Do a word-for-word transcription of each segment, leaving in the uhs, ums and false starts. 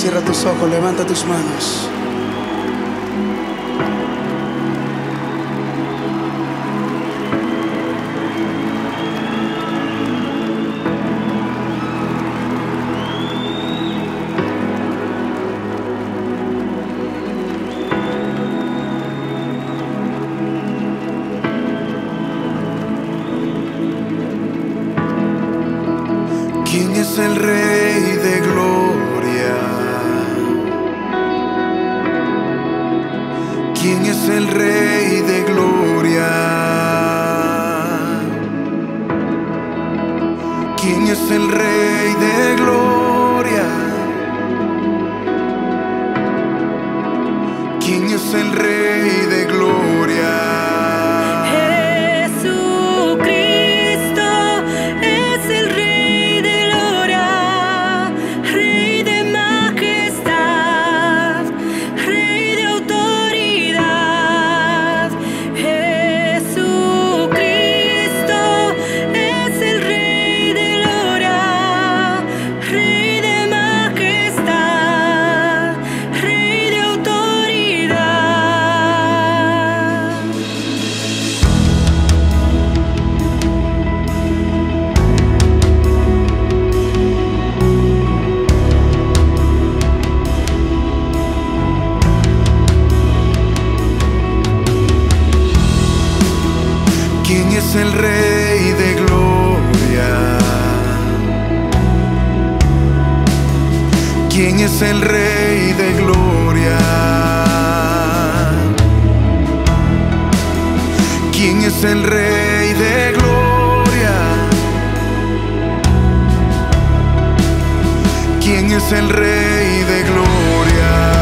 Cierra tus ojos, levanta tus manos. ¿Quién es el Rey de gloria? ¿Quién es el Rey de gloria? ¿Quién es el Rey de gloria? ¿Quién es el Rey de gloria? ¿Quién es el Rey de gloria? ¿Quién es el Rey de gloria? ¿Quién es el Rey de gloria? ¿Quién es el Rey de gloria?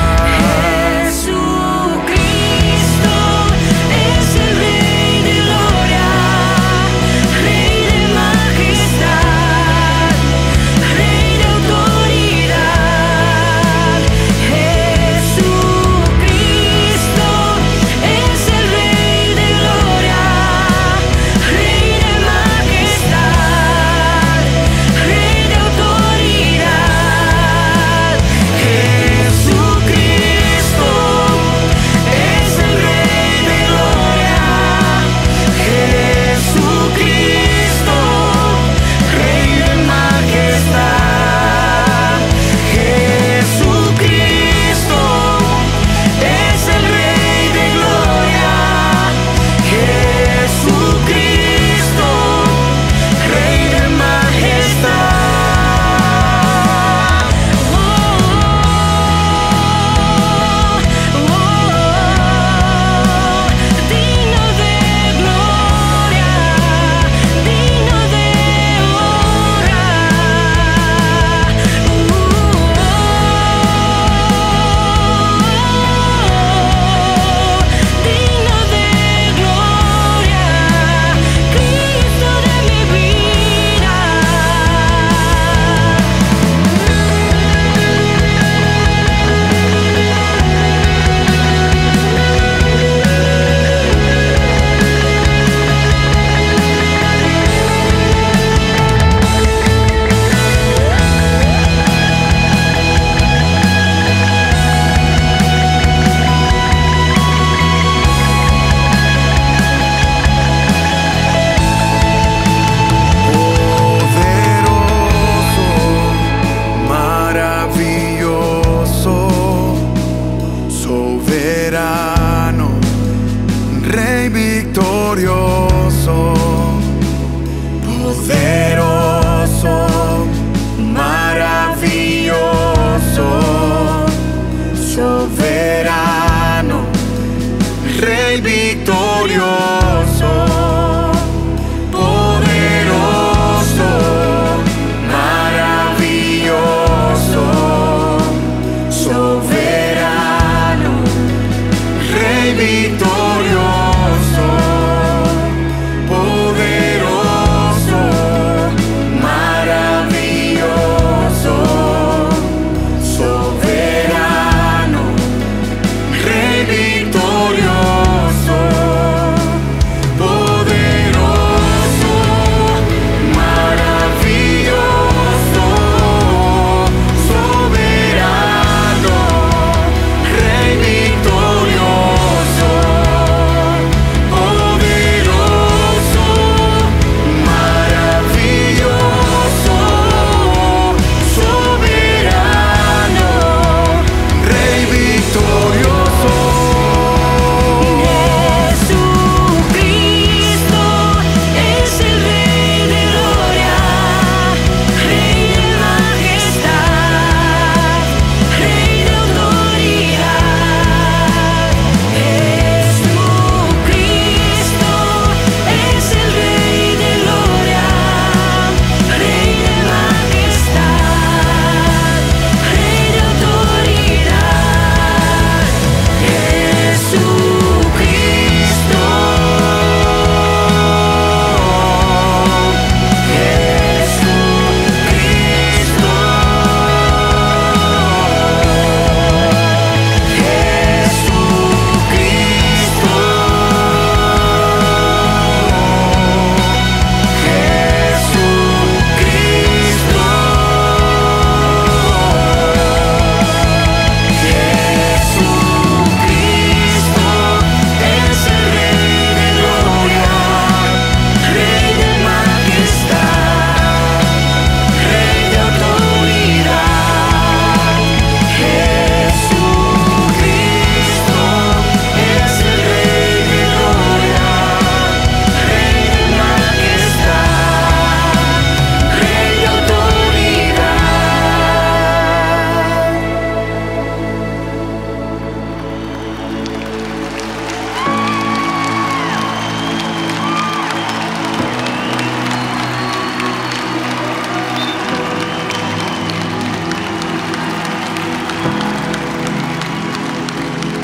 Rey victorioso, poderoso, maravilloso, soberano, Rey victorioso, poderoso, maravilloso, soberano, Rey victorioso. Victorioso,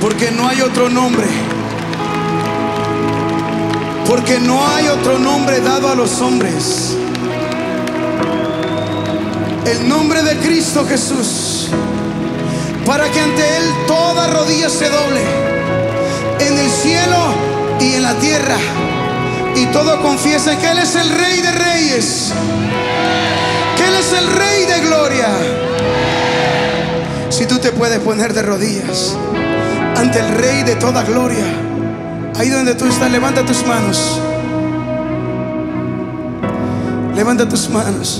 Porque no hay otro nombre. Porque no hay otro nombre dado a los hombres. El nombre de Cristo Jesús, para que ante Él toda rodilla se doble, en el cielo y en la tierra, y todo confiese que Él es el Rey de Reyes, que Él es el Rey de Gloria. Si tú te puedes poner de rodillas ante el Rey de toda gloria, ahí donde tú estás, levanta tus manos. Levanta tus manos.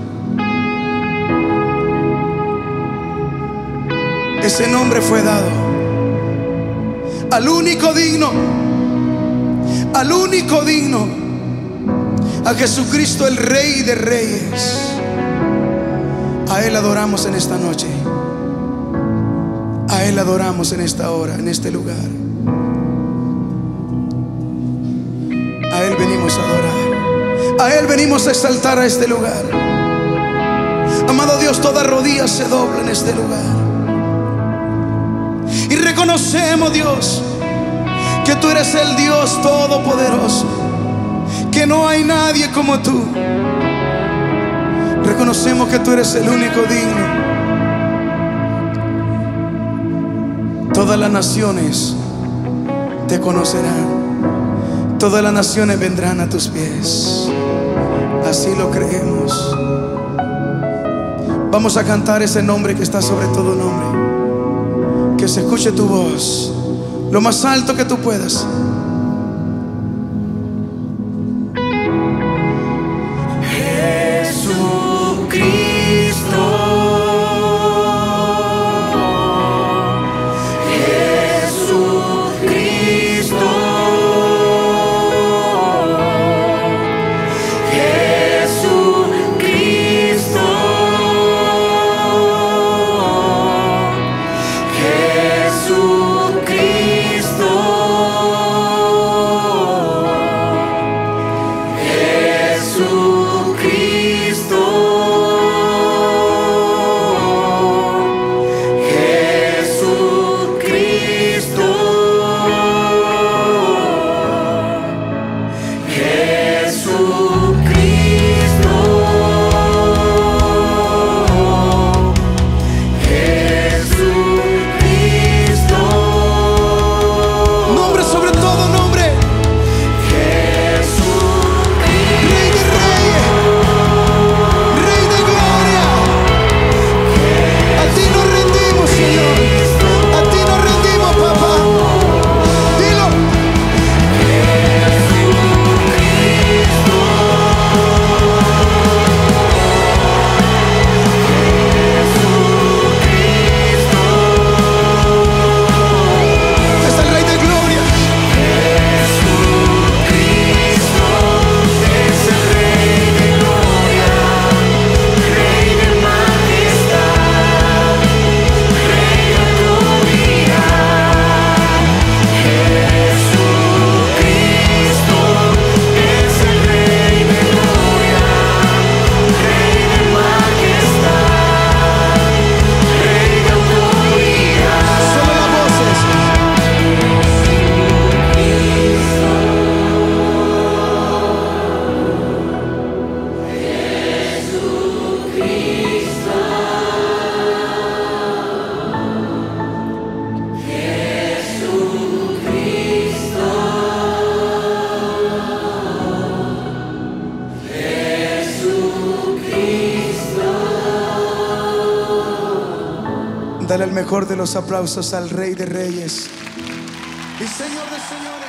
Ese nombre fue dado al único digno, al único digno, a Jesucristo, el Rey de Reyes. A Él adoramos en esta noche. A Él adoramos en esta hora, en este lugar. A Él venimos a adorar. A Él venimos a exaltar a este lugar. Amado Dios, toda rodilla se dobla en este lugar. Y reconocemos, Dios, que tú eres el Dios todopoderoso, que no hay nadie como tú. Reconocemos que tú eres el único digno. Todas las naciones te conocerán. Todas las naciones vendrán a tus pies. Así lo creemos. Vamos a cantar ese nombre que está sobre todo nombre. Que se escuche tu voz lo más alto que tú puedas. Dale el mejor de los aplausos al Rey de Reyes y Señor de Señores.